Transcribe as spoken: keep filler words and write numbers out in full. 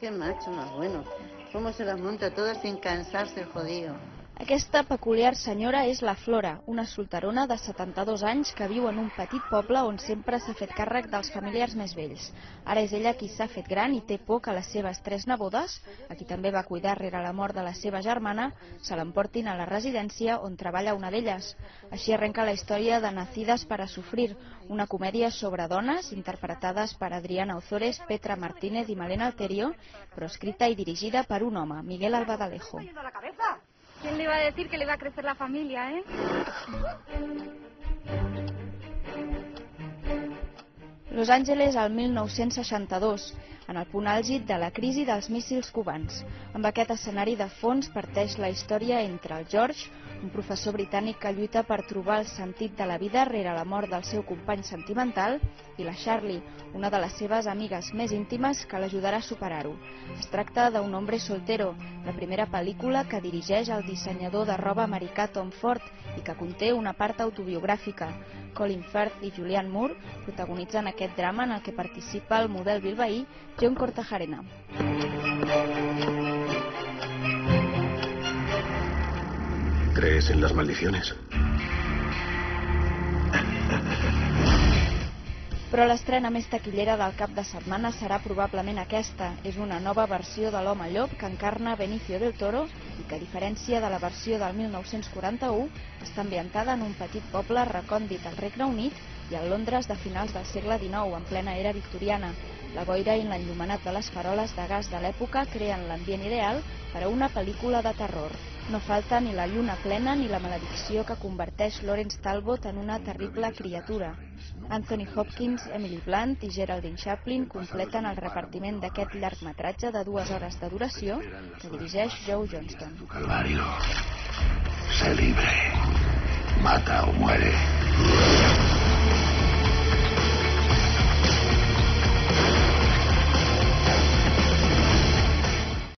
Qué macho más bueno. Cómo se las monta todas sin cansarse el jodido. Aquesta peculiar senyora és la Flora, una solterona de setanta-dos anys que viu en un petit poble on sempre s'ha fet càrrec dels familiars més vells. Ara és ella qui s'ha fet gran i té por que les seves tres nebodes, a qui també va cuidar rere la mort de la seva germana, se l'emportin a la residència on treballa una d'elles. Així arrenca la història de Nacidas para sufrir, una comèdia sobre dones interpretades per Adriana Ozores, Petra Martínez i Malena Alterio, però escrita i dirigida per un home, Miguel Albadalejo. ¿Quién le iba a decir que le iba a crecer la familia, eh? Los Angeles al mil nou-cents seixanta-dos, en el punt àlgid de la crisi dels míssils cubans. Amb aquest escenari de fons parteix la història entre el George, un professor britànic que lluita per trobar el sentit de la vida rere la mort del seu company sentimental, i la Charlie, una de les seves amigues més íntimes que l'ajudarà a superar-ho. Es tracta d'un hombre soltero, la primera pel·lícula que dirigeix el dissenyador de roba americà Tom Ford i que conté una part autobiogràfica. Colin Firth i Julianne Moore protagonitzen aquest drama en el que participa el model bilbaí John Kortajarena. ¿Crees en las maldiciones? Però l'estrena més taquillera del cap de setmana serà probablement aquesta. És una nova versió de l'Home Llop que encarna Benicio del Toro i que, a diferència de la versió del mil nou-cents quaranta-u, està ambientada en un petit poble recòndit al Regne Unit i al Londres de finals del segle dinou, en plena era victoriana. La boira i l'enllumenat de les faroles de gas de l'època creen l'ambient ideal per a una pel·lícula de terror. No falta ni la lluna plena ni la maledicció que converteix Lawrence Talbot en una terrible criatura. Anthony Hopkins, Emily Blunt i Geraldine Chaplin completen el repartiment d'aquest llargmetratge de dues hores de duració que dirigeix Joe Johnston. Calvario. Sé libre. Mata o muere.